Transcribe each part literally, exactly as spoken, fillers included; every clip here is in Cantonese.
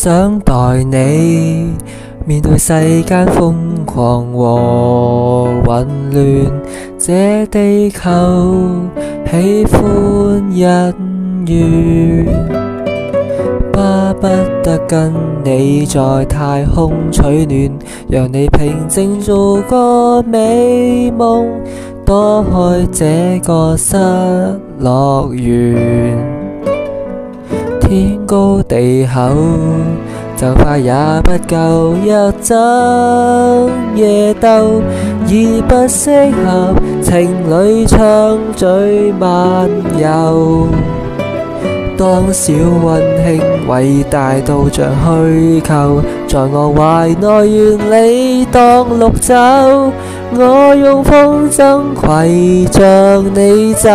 想待你面對世間瘋狂和混亂，這地球喜歡恩怨，巴不得跟你在太空取暖，讓你平靜做個美夢，躲開這個失樂園。天高地厚，就快也不夠一爭夜鬥，已不適合情侶暢聚漫遊。當小溫馨偉大到像虛構，在我懷內願你當綠洲，我用風箏攜着你走。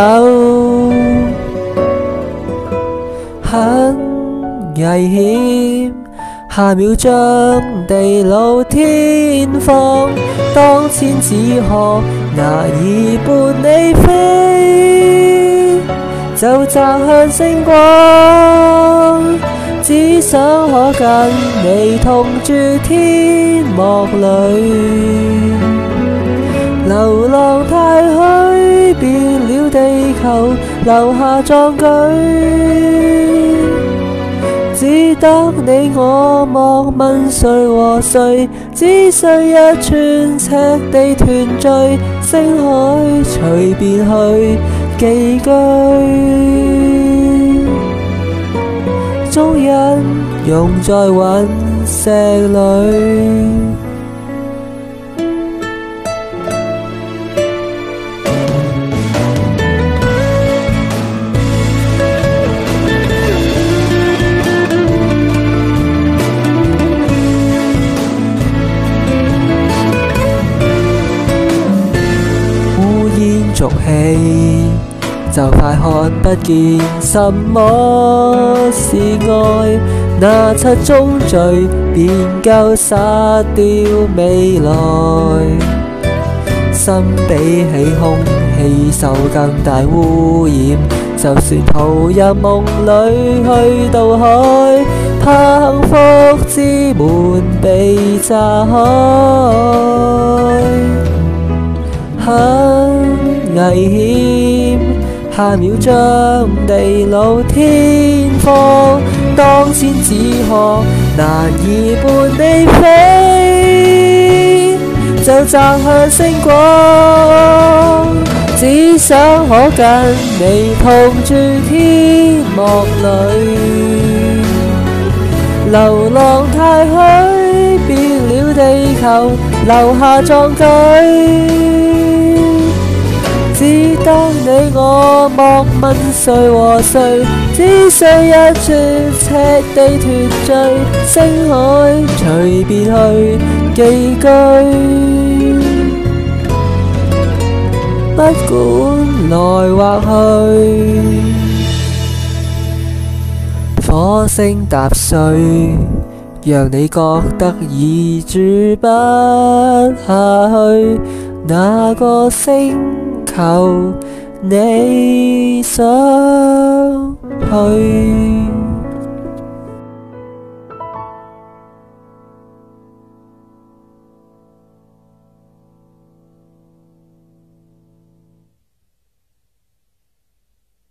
很危險，下秒將地老天荒，當千紙鶴難以伴你飛，就擲向星光，只想可跟你同住天幕裏。流浪太虛，變了地球，留下壯舉。只得你我莫問誰和誰，只需一寸赤地團聚，星海隨便去寄居，終因融在隕石裏。俗氣就快看不見什麼是愛，那七宗罪便夠殺掉未來。心比起空氣受更大污染，就算逃入夢裏去渡海，怕幸福之門被炸開。危險，下秒將地老天荒，當千紙鶴難以伴你飛，就擲向星光，只想可跟你同住天幕裏。流浪太虛，變了地球，留下壯舉。只得你我莫問誰和誰，只需一寸赤地團聚，星海隨便去寄居，不管來或去。火星踏碎，讓你覺得已住不下去，那個星求你想去。